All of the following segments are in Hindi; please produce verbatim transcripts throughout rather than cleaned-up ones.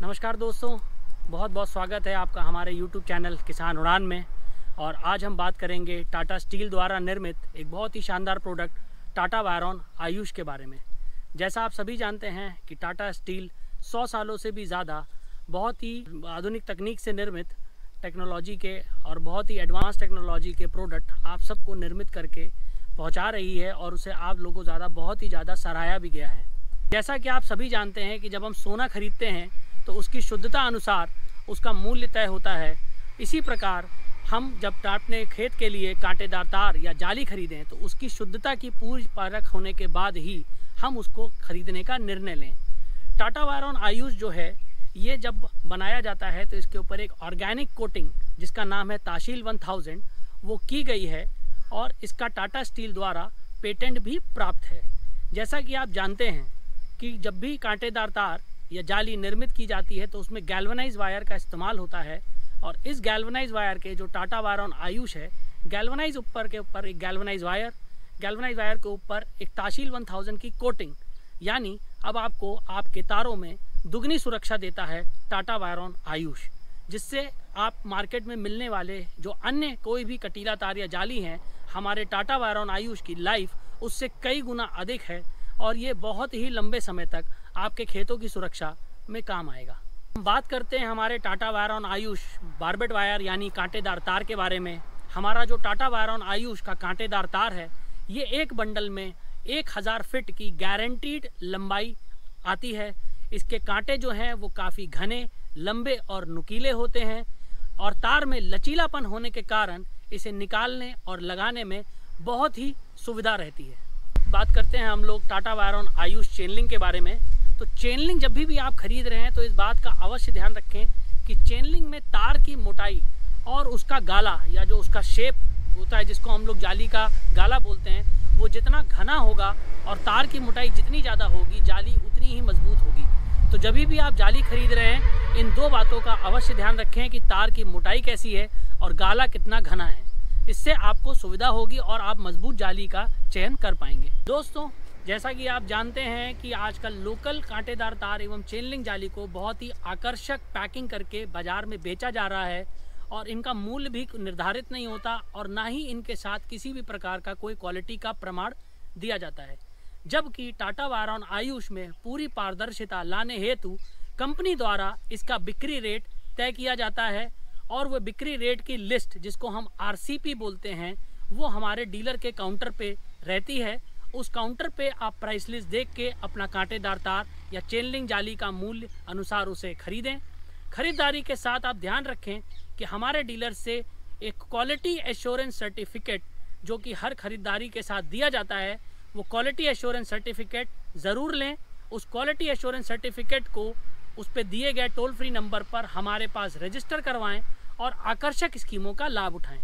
नमस्कार दोस्तों, बहुत बहुत स्वागत है आपका हमारे यूट्यूब चैनल किसान उड़ान में। और आज हम बात करेंगे टाटा स्टील द्वारा निर्मित एक बहुत ही शानदार प्रोडक्ट टाटा वायरॉन आयुष के बारे में। जैसा आप सभी जानते हैं कि टाटा स्टील सौ सालों से भी ज़्यादा बहुत ही आधुनिक तकनीक से निर्मित टेक्नोलॉजी के और बहुत ही एडवांस टेक्नोलॉजी के प्रोडक्ट आप सबको निर्मित करके पहुंचा रही है और उसे आप लोगों को ज़्यादा बहुत ही ज़्यादा सराहा भी गया है। जैसा कि आप सभी जानते हैं कि जब हम सोना खरीदते हैं तो उसकी शुद्धता अनुसार उसका मूल्य तय होता है। इसी प्रकार हम जब अपने खेत के लिए कांटेदार तार या जाली खरीदें तो उसकी शुद्धता की पूरी परख होने के बाद ही हम उसको खरीदने का निर्णय लें। टाटा वायरॉन आयुष जो है ये जब बनाया जाता है तो इसके ऊपर एक ऑर्गेनिक कोटिंग जिसका नाम है ताशील वन थाउजेंड वो की गई है और इसका टाटा स्टील द्वारा पेटेंट भी प्राप्त है। जैसा कि आप जानते हैं कि जब भी कांटेदार तार या जाली निर्मित की जाती है तो उसमें गैल्वनाइज वायर का इस्तेमाल होता है और इस गैल्वनाइज वायर के जो टाटा वायरॉन आयुष है, गैल्वनाइज ऊपर के ऊपर एक गैल्वनाइज वायर, गैल्वनाइज वायर के ऊपर एक ताशील वन थाउजेंड की कोटिंग, यानी अब आपको आपके तारों में दुगनी सुरक्षा देता है टाटा वायरॉन आयुष, जिससे आप मार्केट में मिलने वाले जो अन्य कोई भी कटीला तार या जाली हैं, हमारे टाटा वायरॉन आयुष की लाइफ उससे कई गुना अधिक है और ये बहुत ही लंबे समय तक आपके खेतों की सुरक्षा में काम आएगा। हम बात करते हैं हमारे Tata Wiron Aayush barbed wire यानी कांटेदार तार के बारे में। हमारा जो टाटा वायरॉन आयुष का कांटेदार तार है ये एक बंडल में एक हज़ार फिट की गारंटीड लंबाई आती है। इसके कांटे जो हैं वो काफ़ी घने, लंबे और नुकीले होते हैं और तार में लचीलापन होने के कारण इसे निकालने और लगाने में बहुत ही सुविधा रहती है। बात करते हैं हम लोग Tata Wiron Aayush chain link के बारे में। तो चेन लिंक जब भी भी आप खरीद रहे हैं तो इस बात का अवश्य ध्यान रखें कि चेन लिंक में तार की मोटाई और उसका गाला या जो उसका शेप होता है जिसको हम लोग जाली का गाला बोलते हैं, वो जितना घना होगा और तार की मोटाई जितनी ज़्यादा होगी जाली उतनी ही मजबूत होगी। तो जब भी आप जाली खरीद रहे हैं इन दो बातों का अवश्य ध्यान रखें कि तार की मोटाई कैसी है और गाला कितना घना है। इससे आपको सुविधा होगी और आप मजबूत जाली का चयन कर पाएंगे। दोस्तों, जैसा कि आप जानते हैं कि आजकल लोकल कांटेदार तार एवं चेन लिंक जाली को बहुत ही आकर्षक पैकिंग करके बाजार में बेचा जा रहा है और इनका मूल्य भी निर्धारित नहीं होता और ना ही इनके साथ किसी भी प्रकार का कोई क्वालिटी का प्रमाण दिया जाता है। जबकि टाटा वायरॉन आयुष में पूरी पारदर्शिता लाने हेतु कंपनी द्वारा इसका बिक्री रेट तय किया जाता है और वह बिक्री रेट की लिस्ट जिसको हम आर सी पी बोलते हैं वो हमारे डीलर के काउंटर पे रहती है। उस काउंटर पे आप प्राइस लिस्ट देख के अपना कांटेदार तार या चेन लिंक जाली का मूल्य अनुसार उसे खरीदें। खरीदारी के साथ आप ध्यान रखें कि हमारे डीलर से एक क्वालिटी एश्योरेंस सर्टिफिकेट जो कि हर खरीदारी के साथ दिया जाता है, वो क्वालिटी एश्योरेंस सर्टिफिकेट ज़रूर लें। उस क्वालिटी एश्योरेंस सर्टिफिकेट को उस पर दिए गए टोल फ्री नंबर पर हमारे पास रजिस्टर करवाएं और आकर्षक स्कीमों का लाभ उठाएं।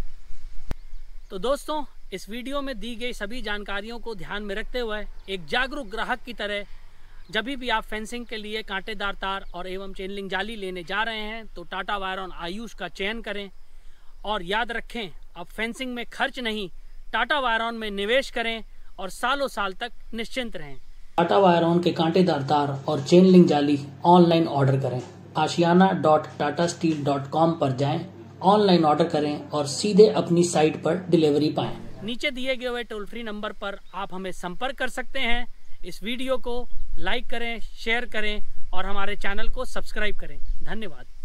तो दोस्तों, इस वीडियो में दी गई सभी जानकारियों को ध्यान में रखते हुए एक जागरूक ग्राहक की तरह जब भी आप फेंसिंग के लिए कांटेदार तार और एवं चेन लिंक जाली लेने जा रहे हैं तो टाटा वायरॉन आयुष का चयन करें और याद रखें अब फेंसिंग में खर्च नहीं, टाटा वायरॉन में निवेश करें और सालों साल तक निश्चिंत रहें। टाटा वायरॉन के कांटेदार तार और चेन लिंक जाली ऑनलाइन ऑर्डर करें। Aashiyana dot Tata steel dot com पर जाएं, ऑनलाइन ऑर्डर करें और सीधे अपनी साइट पर डिलीवरी पाएं। नीचे दिए गए हुए टोल फ्री नंबर पर आप हमें संपर्क कर सकते हैं। इस वीडियो को लाइक करें, शेयर करें और हमारे चैनल को सब्सक्राइब करें। धन्यवाद।